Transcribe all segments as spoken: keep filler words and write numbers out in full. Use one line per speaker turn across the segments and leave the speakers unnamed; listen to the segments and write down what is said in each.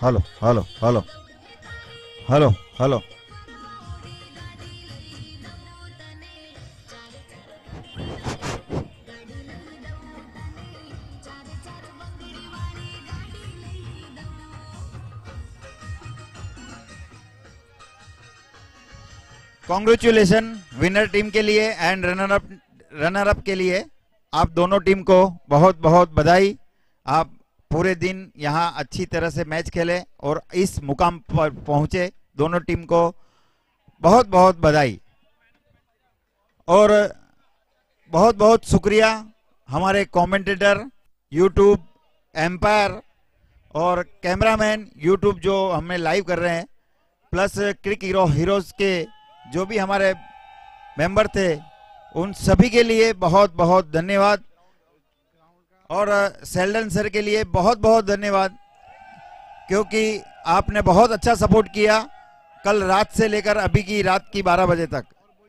Hello hello hello hello hello congratulation winner team के लिए and runner up runner up के लिए। आप दोनों टीम को बहुत बहुत बधाई। आप पूरे दिन यहाँ अच्छी तरह से मैच खेले और इस मुकाम पर पहुंचे। दोनों टीम को बहुत बहुत बधाई और बहुत बहुत शुक्रिया हमारे कमेंटेटर, यूट्यूब एम्पायर और कैमरामैन यूट्यूब जो हमें लाइव कर रहे हैं, प्लस क्रिक हीरो हीरोज के जो भी हमारे मेंबर थे, उन सभी के लिए बहुत बहुत धन्यवाद। और सेल्डन सर के लिए बहुत बहुत धन्यवाद, क्योंकि आपने बहुत अच्छा सपोर्ट किया कल रात से लेकर अभी की रात की बारह बजे तक।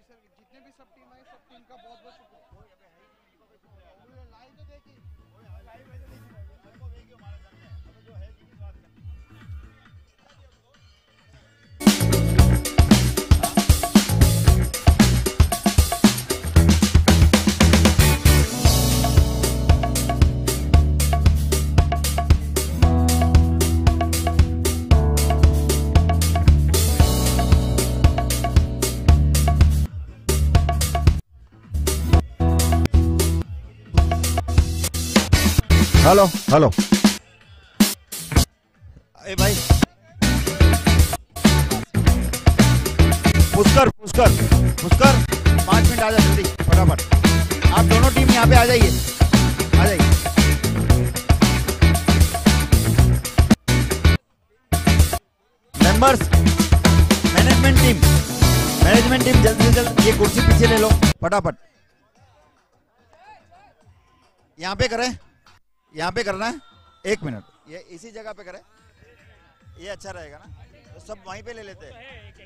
हेलो हेलो ए भाई पुष्कर पुष्कर पुष्कर पांच मिनट आ जा जल्दी फटाफट। आप दोनों टीम यहाँ पे आ जाइए, आ जाइए। Members, management team management team जल्दी से जल्द ये कुर्सी पीछे ले लो फटाफट। यहाँ पे करें, यहाँ पे करना है। एक मिनट, ये इसी जगह पे करें, ये अच्छा रहेगा ना। तो सब वहीं पे ले लेते हैं।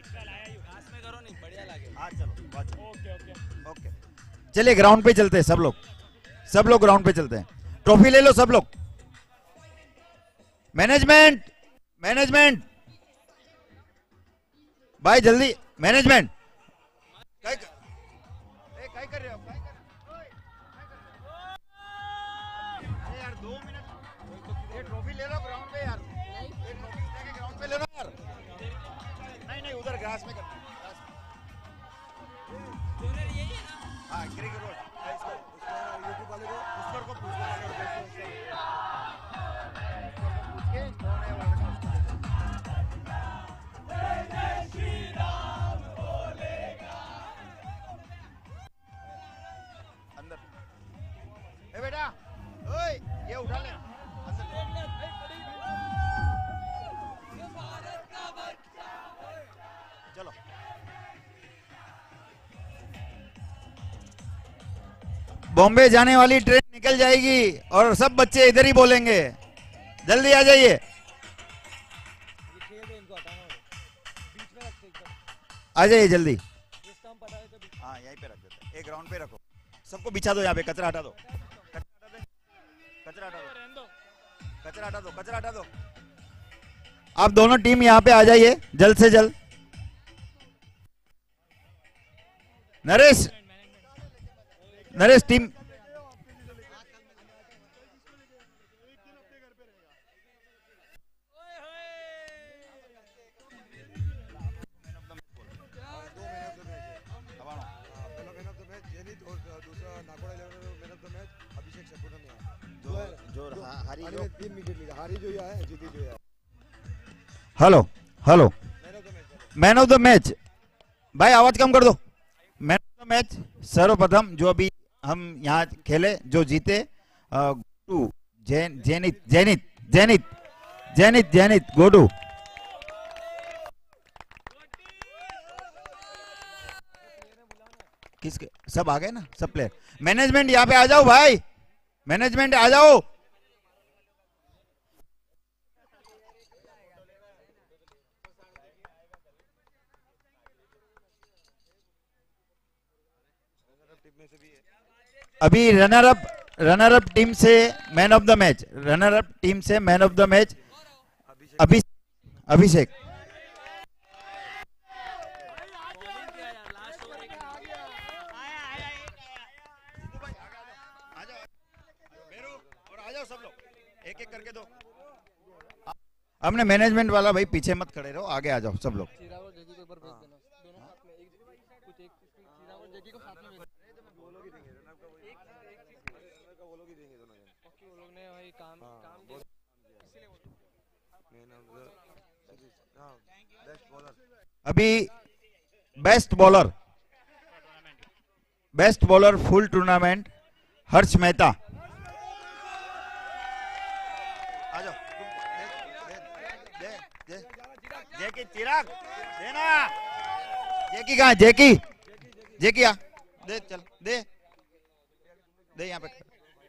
हाँ चलो ओके ओके ओके चलिए ग्राउंड पे चलते हैं। सब लोग सब लोग ग्राउंड पे चलते हैं। ट्रॉफी ले लो सब लोग। मैनेजमेंट मैनेजमेंट भाई जल्दी। मैनेजमेंट काय काय कर रहे हो? ट्रॉफी ले लो ग्राउंड पे यार। ये ट्रॉफी लेके ग्राउंड पे ले लो यार। नहीं नहीं उधर ग्रास में करना। हाँ क्रिकेट रोड इसको उसको यूट्यूब वाले को पुष्कर को पूछ के कौन है वो अंदर। ए बेटा ओए ये उठा ले चलो। बॉम्बे जाने वाली ट्रेन निकल जाएगी और सब बच्चे इधर ही बोलेंगे। जल्दी आ जाइए। आ जाइए जल्दी। हाँ यहीं पे रख देते, एक ग्राउंड पे रखो। सबको बिछा दो यहाँ पे। कचरा हटा दो, कचरा हटा दो, कचरा हटा दो, कचरा हटा दो। आप दोनों टीम यहाँ पे आ जाइए जल्द से जल्द। Naresh Naresh team hello hello man of the match भाई आवाज कम कर दो। मैन ऑफ द मैच सर्वप्रथम जो अभी हम यहाँ खेले, जो जीते, गोटू जैन जैनित जैनित जैनित जैनित जैनित गोटू। किसके सब आ गए ना, सब प्लेयर। मैनेजमेंट यहाँ पे आ जाओ भाई, मैनेजमेंट आ जाओ। अभी runner up runner up team से man of the match runner up team से मैन ऑफ द मैच अभी अभिषेक। सब लोग एक एक करके दो। हमने मैनेजमेंट वाला भाई पीछे मत खड़े रहो, आगे आ जाओ सब लोग। अभी best bowler best bowler full tournament Harsh Mehta. Jackie Chirag देना। जेकी कहाँ? जेकी जेकी आ दे, चल दे दे यहाँ पे।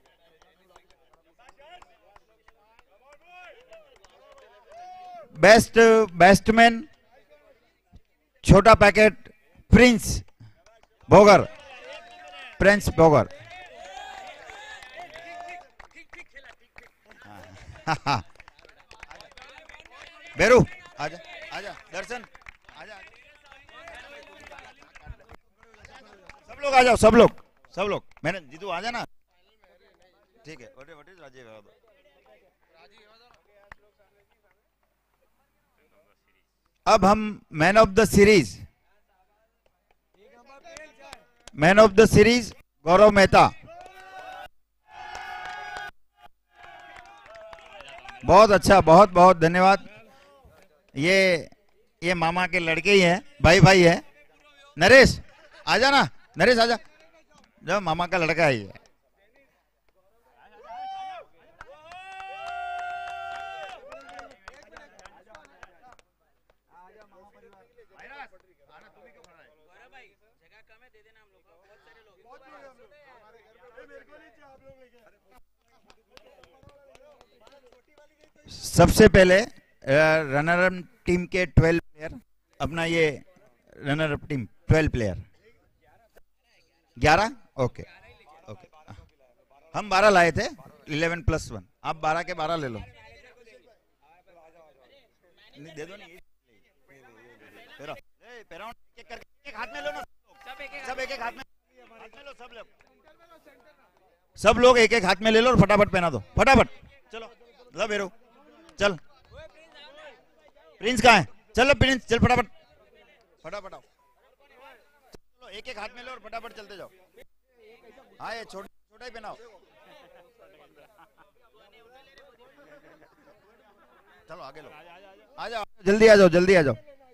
बेस्ट बैट्समैन छोटा packet Prince Bhogar. Prince Bhogar. बेरू आजा आजा। दर्शन आजा। सब लोग आ जाओ, सब लोग सब लोग। मैंने जीतू आ जाना। ठीक है। वटे वटे राजीव। अब हम man of the series man of the series Gaurav Mehta. बहुत अच्छा, बहुत बहुत धन्यवाद। ये ये मामा के लड़के ही हैं, भाई भाई है। नरेश आजा ना, नरेश आजा। जो मामा का लड़का ही है। सबसे पहले रनर अप टीम के ट्वेल्व प्लेयर, अपना ये runner up team twelve player. ग्यारह ओके ओके। हम बारह लाए थे, इलेवन प्लस वन। आप बारह के बारह ले लो। दे दो नहीं। पेरा, ए, पेरा एक करके एक हाथ में लो ना। सब एक एक हाथ में हाथ में लो। सब लोग सब लोग एक एक हाथ में ले लो और फटाफट पहना दो। फटाफट चलो। लो बेरो चल। प्रिंस कहाँ है? चलो प्रिंस चल फटाफट फटाफट आओ। चलो एक एक हाथ में लो और फटाफट चलते जाओ। हाँ ये छोटा छोटा ही पहनाओ। चलो आगे लो। आ जाओ जल्दी, आ जाओ जल्दी आ जाओ।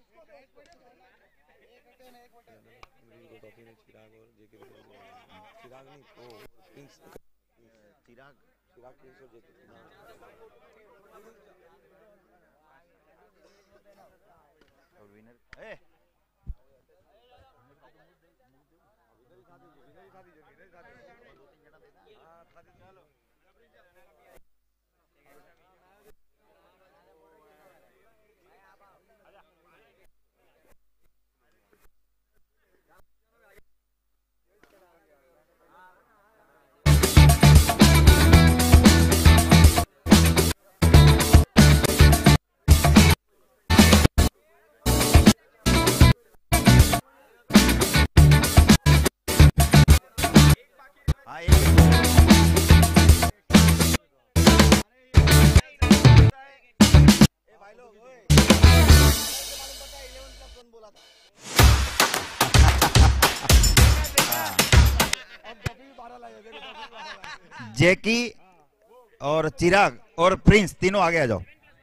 जैकी और चिराग और प्रिंस तीनों आगे आ जाओ।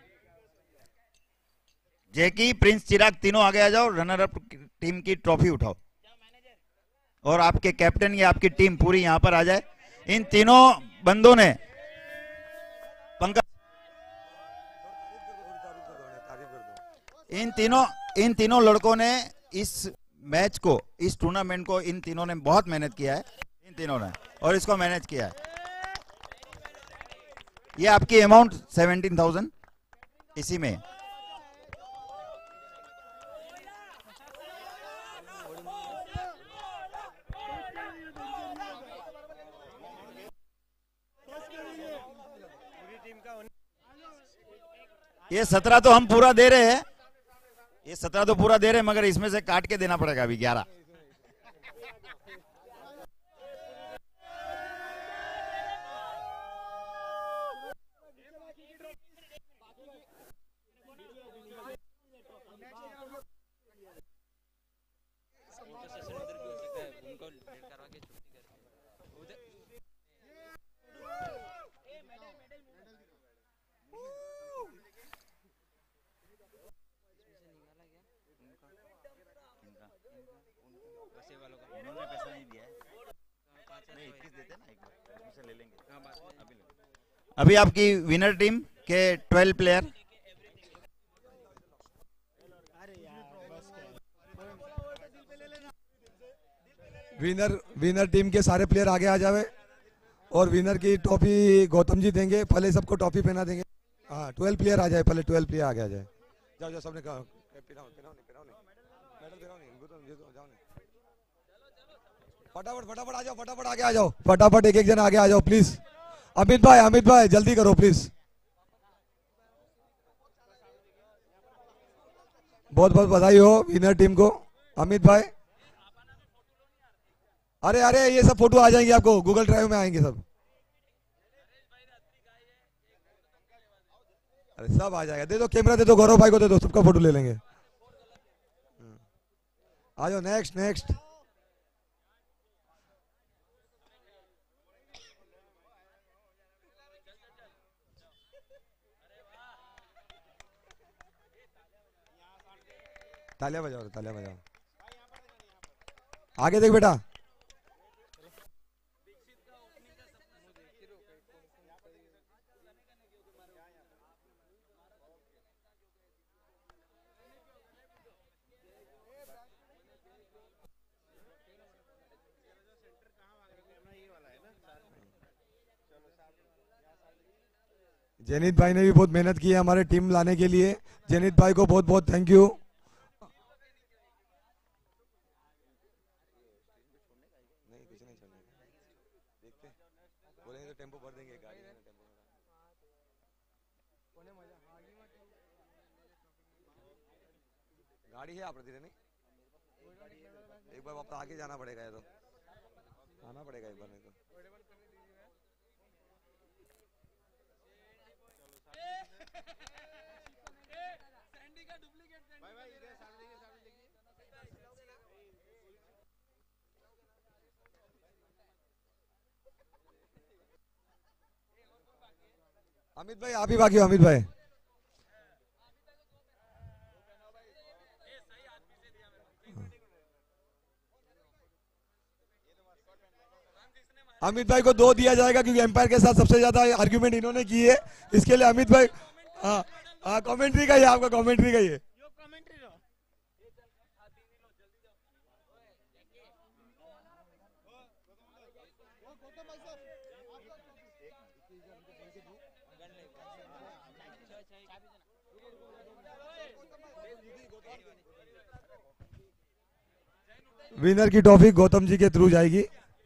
जैकी, प्रिंस, चिराग तीनों आगे आ जाओ। रनर अप टीम की ट्रॉफी उठाओ और आपके कैप्टन या आपकी टीम पूरी यहां पर आ जाए। इन तीनों बंदों ने पंकज इन तीनों इन तीनों लड़कों ने इस मैच को, इस टूर्नामेंट को, इन तीनों ने बहुत मेहनत किया है। इन तीनों ने और इसको मैनेज किया है। ये आपकी अमाउंट सेवेंटीन थाउजेंड इसी में। ये सत्रह तो हम पूरा दे रहे हैं, ये सत्रह तो पूरा दे रहे हैं, मगर इसमें से काट के देना पड़ेगा अभी ग्यारह। अभी आपकी विनर टीम के twelve player,
winner winner team के सारे प्लेयर आगे आ जावे और विनर की टॉफी गौतम जी देंगे। पहले सबको टॉफी पहना देंगे। हाँ, ट्वेल्व प्लेयर आ जाए, पहले ट्वेल्व प्लेयर आगे आ जाए। जाओ जाओ, सबने कहा फटाफट फटाफट आ जाओ, फटाफट आगे आ जाओ, फटाफट एक एक जन आगे आ जाओ प्लीज। अमित भाई, अमित भाई जल्दी करो प्लीज। बहुत बहुत बधाई हो विनर टीम को अमित भाई। अरे अरे ये सब फोटो आ जाएंगे आपको, गूगल ड्राइव में आएंगे सब। अरे सब आ जाएगा। दे दो कैमरा, दे दो गौरव भाई को, दे दो, सबका फोटो ले लेंगे। आ जाओ, नेक्स्ट नेक्स्ट। तालियां बजाओ, तालियां बजाओ। आगे देख बेटा। जेनित भाई ने भी बहुत मेहनत की है हमारे टीम लाने के लिए। जेनित भाई को बहुत बहुत थैंक यू। गाड़ी है आप नहीं, एक बार वापस आगे जाना पड़ेगा, ये तो आना पड़ेगा एक बार, नहीं तो। अमित भाई आप ही बाकी हो, अमित भाई। अमित भाई को दो दिया जाएगा क्योंकि एम्पायर के साथ सबसे ज्यादा आर्ग्यूमेंट इन्होंने की है, इसके लिए अमित भाई। हाँ हाँ, कमेंट्री का ही आपका, कमेंट्री का ही है। विनर की ट्रॉफी गौतम जी के थ्रू जाएगी।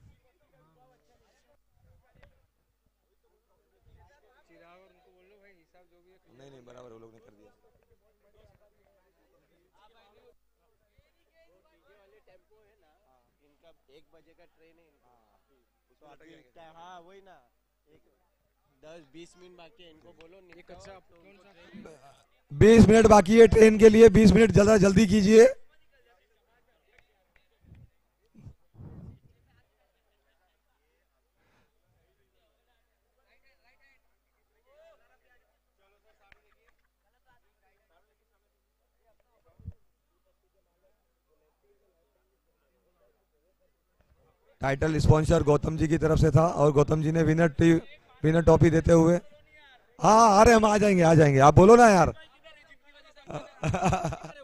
नहीं नहीं बराबर, वो लोग ने कर दिया।
एक बजे का ट्रेन है इनका। हाँ वही ना, एक दस बीस मिनट बाकी है, इनको बोलो
बीस मिनट बाकी है ट्रेन के लिए, बीस मिनट ज्यादा जल्दी कीजिए। टाइटल स्पॉन्सर गौतम जी की तरफ से था और गौतम जी ने विनर टी विनर टॉफी देते हुए। हाँ अरे हम आ जाएंगे, आ जाएंगे, आप बोलो ना यार।